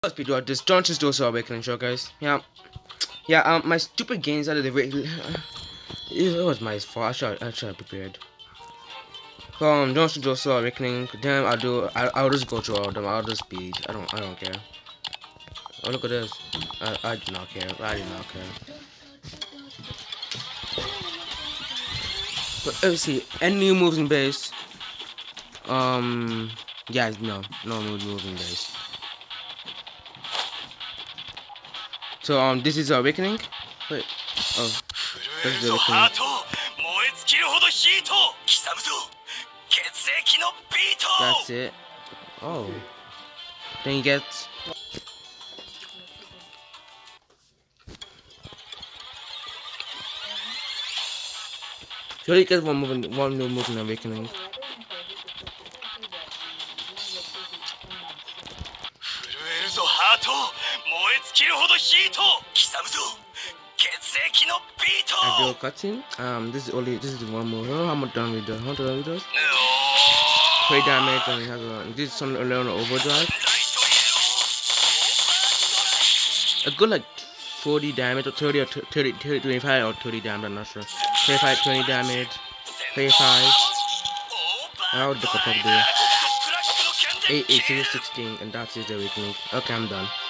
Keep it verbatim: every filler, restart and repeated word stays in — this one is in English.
Speed about this. Don't just do so awakening show, guys. Yeah, yeah. Um, my stupid games out of the way. It was my fault. I should, I should have prepared. Um, don't just do so awakening. Damn, I'll do. I, I'll just go through all of them. I'll just speed. I don't. I don't care. Oh, look at this. I, I do not care. I do not care. But let's see. Any new moves in base? Um, yeah, no, no new moves in base. So um, this is awakening. Wait. Oh, this is the awakening. That's it. Oh. Then you get. So you get one move, in, one new move in awakening. I do cutting. Um, this is only this is the one move. Oh, how much damage does? How much damage does? Three damage and it has a. This is some alone overdrive. A good like forty damage or thirty or thirty, thirty, twenty-five or thirty damage. I'm not sure. twenty-five, twenty damage. thirty-five. How would the couple do? eight, eight, sixteen, and that's the awakening. Okay, I'm done.